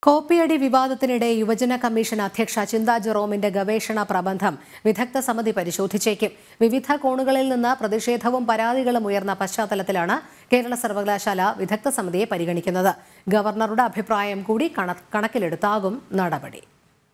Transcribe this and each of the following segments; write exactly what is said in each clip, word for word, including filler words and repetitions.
കോപ്പിയടി വിവാദത്തിനിടെ യുവജന കമ്മീഷൻ അധ്യക്ഷ ചിന്താ ജെറോമിന്റെ ഗവേഷണ പ്രബന്ധം വിദഗ്ധ സമിതി പരിശോധിച്ചേക്കും. വിവിധ കോണുകളിൽ നിന്ന് പ്രതിഷേധവും പരാതികളും ഉയർന്ന പശ്ചാത്തലത്തിലാണ് കേരള സർവകലാശാല വിദഗ്ധ സമിതിയെ പരിഗണിക്കുന്നത്. ഗവർണറുടെ അഭിപ്രായം കൂടി കണക്കിലെടുത്താകും നടപടി.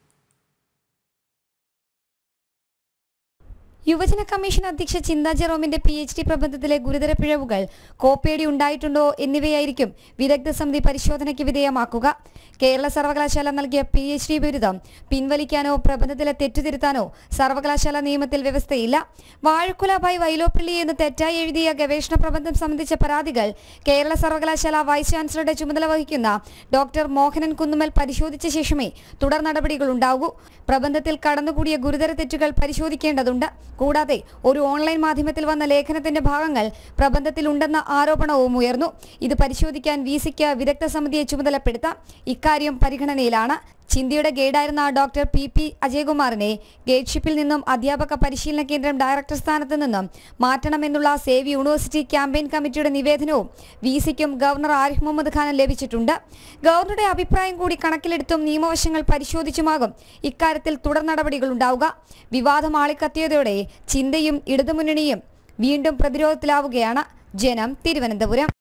യുവജന കമ്മീഷൻ അധ്യക്ഷ ചിന്താ ജെറോമിന്റെ പി എച്ച് ഡി പ്രബന്ധത്തിലെ ഗുരുതര പിഴവുകൾ കോപ്പിയടി ഉണ്ടായിട്ടുണ്ടോ എന്നിവയായിരിക്കും വിദഗ്ധ സമിതി പരിശോധനയ്ക്ക് വിധേയമാക്കുക. കേരള സർവകലാശാല നൽകിയ പി എച്ച് ഡി ബിരുദം പിൻവലിക്കാനോ പ്രബന്ധത്തിലെ തെറ്റുതിരുത്താനോ സർവകലാശാല നിയമത്തിൽ വ്യവസ്ഥയില്ല. വാഴക്കുലാബായി വൈലോപ്പിള്ളി എന്ന് തെറ്റായി എഴുതിയ ഗവേഷണ പ്രബന്ധം സംബന്ധിച്ച പരാതികൾ കേരള സർവകലാശാല വൈസ് ചാൻസലറുടെ ചുമതല വഹിക്കുന്ന ഡോക്ടർ മോഹനൻ കുന്നുമ്മൽ പരിശോധിച്ച ശേഷമേ തുടർ നടപടികൾ ഉണ്ടാകൂ. പ്രബന്ധത്തിൽ കടന്നുകൂടിയ ഗുരുതര തെറ്റുകൾ പരിശോധിക്കേണ്ടതുണ്ട്. കൂടാതെ ഒരു ഓൺലൈൻ മാധ്യമത്തിൽ വന്ന ലേഖനത്തിന്റെ ഭാഗങ്ങൾ പ്രബന്ധത്തിൽ ഉണ്ടെന്ന ആരോപണവും ഉയർന്നു. ഇത് പരിശോധിക്കാൻ വി സിക്ക് വിദഗ്ധ സമിതിയെ ചുമതലപ്പെടുത്താം. ഇക്കാര്യം പരിഗണനയിലാണ്. ചിന്തയുടെ ഗൈഡായിരുന്ന ഡോക്ടർ പി പി അജയകുമാറിനെ ഗൈഡ്ഷിപ്പിൽ നിന്നും അധ്യാപക പരിശീലന കേന്ദ്രം ഡയറക്ടർ സ്ഥാനത്ത് നിന്നും മാറ്റണമെന്നുള്ള സേവ് യൂണിവേഴ്സിറ്റി ക്യാമ്പയിൻ കമ്മിറ്റിയുടെ നിവേദനവും വി സിക്കും ഗവർണർ ആരിഫ് മുഹമ്മദ് ഖാനും ലഭിച്ചിട്ടുണ്ട്. ഗവർണറുടെ അഭിപ്രായം കൂടി കണക്കിലെടുത്തും നിയമവശങ്ങൾ പരിശോധിച്ചുമാകും ഇക്കാര്യത്തിൽ തുടർ നടപടികൾ ഉണ്ടാവുക. വിവാദം ആളിക്കത്തിയതോടെ ചിന്തയും ഇടതുമുന്നണിയും വീണ്ടും പ്രതിരോധത്തിലാവുകയാണ്. ജനം, തിരുവനന്തപുരം.